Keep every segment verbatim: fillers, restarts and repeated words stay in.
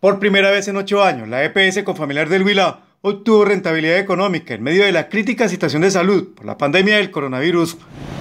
Por primera vez en ocho años, la E P S Confamiliar del Huila obtuvo rentabilidad económica en medio de la crítica situación de salud por la pandemia del coronavirus.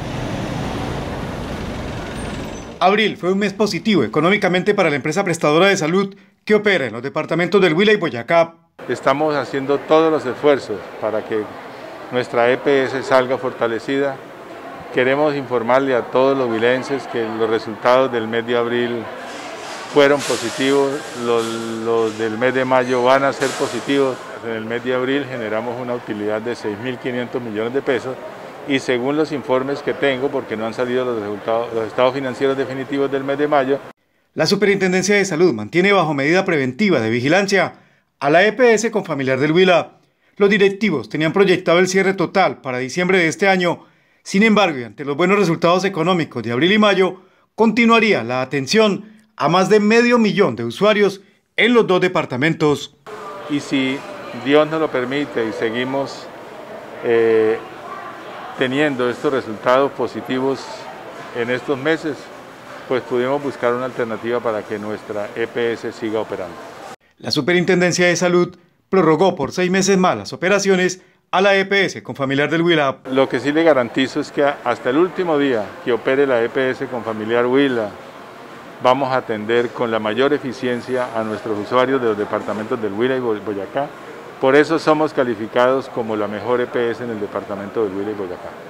Abril fue un mes positivo económicamente para la empresa prestadora de salud que opera en los departamentos del Huila y Boyacá. Estamos haciendo todos los esfuerzos para que nuestra E P S salga fortalecida. Queremos informarle a todos los huilenses que los resultados del mes de abril fueron positivos, los, los del mes de mayo van a ser positivos. En el mes de abril generamos una utilidad de seis mil quinientos millones de pesos y según los informes que tengo, porque no han salido los resultados, los estados financieros definitivos del mes de mayo. La Superintendencia de Salud mantiene bajo medida preventiva de vigilancia a la E P S Confamiliar del Huila. Los directivos tenían proyectado el cierre total para diciembre de este año. Sin embargo, ante los buenos resultados económicos de abril y mayo, continuaría la atención a más de medio millón de usuarios en los dos departamentos. Y si Dios nos lo permite y seguimos eh, teniendo estos resultados positivos en estos meses, pues pudimos buscar una alternativa para que nuestra E P S siga operando. La Superintendencia de Salud prorrogó por seis meses más las operaciones a la E P S Confamiliar del Huila. Lo que sí le garantizo es que hasta el último día que opere la E P S Confamiliar Huila, vamos a atender con la mayor eficiencia a nuestros usuarios de los departamentos del Huila y Boyacá. Por eso somos calificados como la mejor E P S en el departamento del Huila y Boyacá.